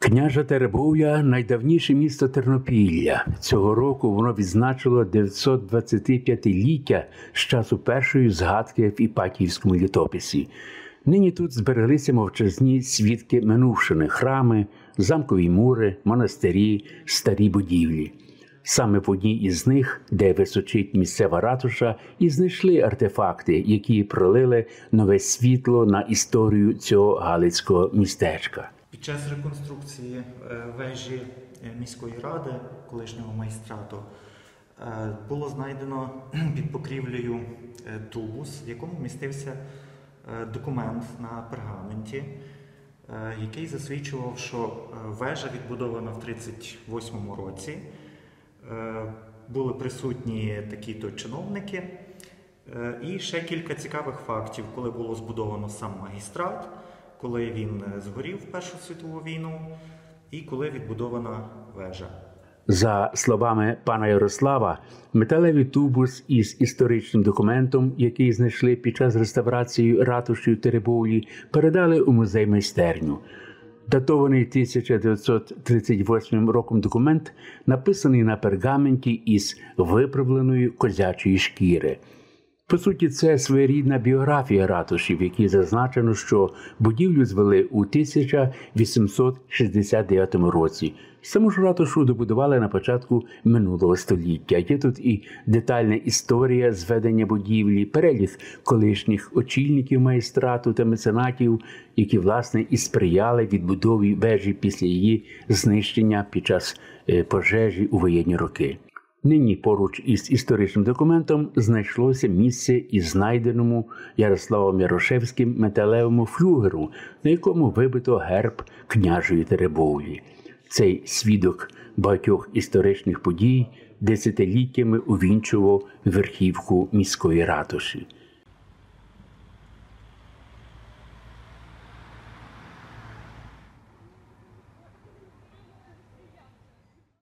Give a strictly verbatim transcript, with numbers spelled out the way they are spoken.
Княжа Теребовля – найдавніше місто Тернопілля. Цього року воно відзначило дев'ятсотдвадцятип'ятиліття з часу першої згадки в Іпатіївському літописі. Нині тут збереглися мовчазні свідки минувшини – храми, замкові мури, монастирі, старі будівлі. Саме в одній із них, де височить місцева ратуша, і знайшли артефакти, які пролили нове світло на історію цього галицького містечка. Під час реконструкції вежі міської ради, колишнього майстрату, було знайдено під покрівлею тубус, в якому містився документ на пергаменті, який засвідчував, що вежа відбудована в тридцять восьмому році. Були присутні такі-то чиновники. І ще кілька цікавих фактів, коли було збудовано сам магістрат, коли він згорів в Першу світову війну і коли відбудована вежа. За словами пана Ярослава, металевий тубус із історичним документом, який знайшли під час реставрації ратуші в Теребовлі, передали у музей-майстерню. Датований тисяча дев'ятсот тридцять восьмим роком документ написаний на пергаменті із виправленої козячої шкіри. По суті, це своєрідна біографія ратуші, в якій зазначено, що будівлю звели у тисяча вісімсот шістдесят дев'ятому році. Саму ж ратушу добудували на початку минулого століття. Є тут і детальна історія зведення будівлі, перелік колишніх очільників майстрату та меценатів, які, власне, і сприяли відбудові вежі після її знищення під час пожежі у воєнні роки. Нині поруч із історичним документом знайшлося місце із знайденому Ярославом Ярошевським металевому флюгеру, на якому вибито герб княжої Теребовлі. Цей свідок багатьох історичних подій десятиліттями увінчував верхівку міської ратуші.